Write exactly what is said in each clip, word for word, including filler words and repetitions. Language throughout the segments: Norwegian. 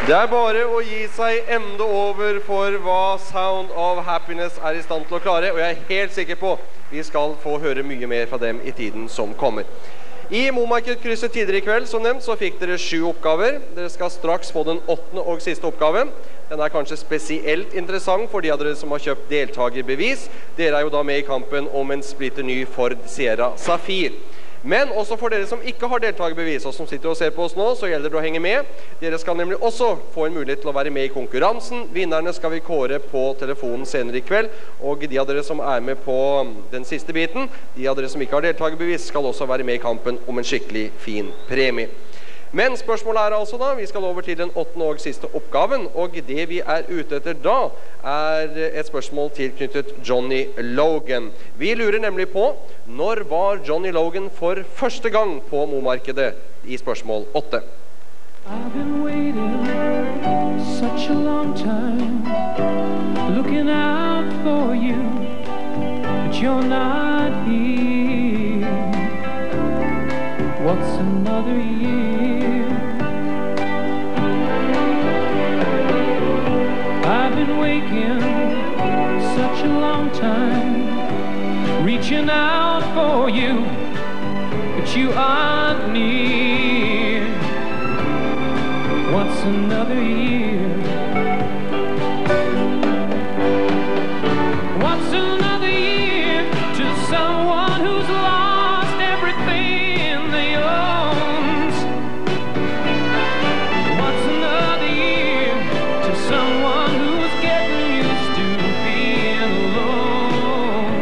Det er bare å gi seg ende over for hva Sound of Happiness er i stand til å klare, og jeg er helt sikker på vi skal få høre mye mer fra dem i tiden som kommer. I Momarkedkrysset tidligere i kveld, som nevnt, så fikk dere sju oppgaver. Dere skal straks få den åttende og siste oppgaven. Den er kanskje spesielt interessant for de av dere som har kjøpt deltagerbevis. Dere er jo da med i kampen om en splitter ny Ford Sierra Zafir. Men også for dere som ikke har deltagerbevis, og som sitter og ser på oss nå, så gjelder det å henge med. Dere skal nemlig også få en mulighet til å være med i konkurransen. Vinnerne skal vi kåre på telefonen senere i kveld, og de av dere som er med på den siste biten, de av dere som ikke har deltagerbevis, skal også være med i kampen om en skikkelig fin premie. Men spørsmålet er altså da, vi skal over til den åttende og siste oppgaven, og det vi er ute etter da, er et spørsmål tilknyttet Johnny Logan. Vi lurer nemlig på, når var Johnny Logan for første gang på Momarkedet i spørsmål åtte? I've been waiting such a long time, looking out for you, but you're not here. What's another year? I've been waiting such a long time, reaching out for you, but you aren't near. What's another year? What's another year to someone who's lost everything they owns? What's another year to someone who's getting used to being alone?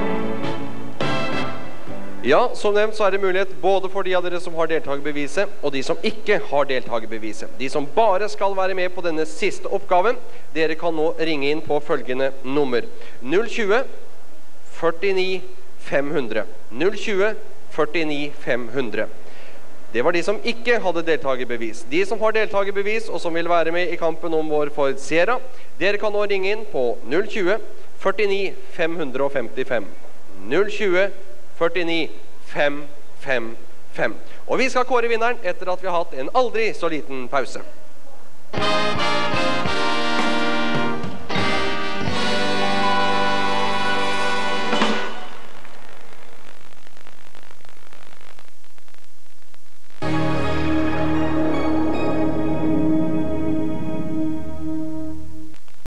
Ja, som nevnt så er det mulighet både for de av dere som har deltagerbeviset og de som ikke har deltagerbeviset. De som bare skal være med på denne siste oppgaven, dere kan nå ringe inn på følgende nummer. null tjue førtini fem hundre. null tjue førtini fem hundre. Det var de som ikke hadde deltagerbevis. De som har deltagerbevis og som vil være med i kampen om vår Ford Sierra, dere kan nå ringe inn på null tjue førtini fem femtifem. null tjue førtini fem femtifem. Og vi skal kåre vinneren etter at vi har hatt en aldri så liten pause.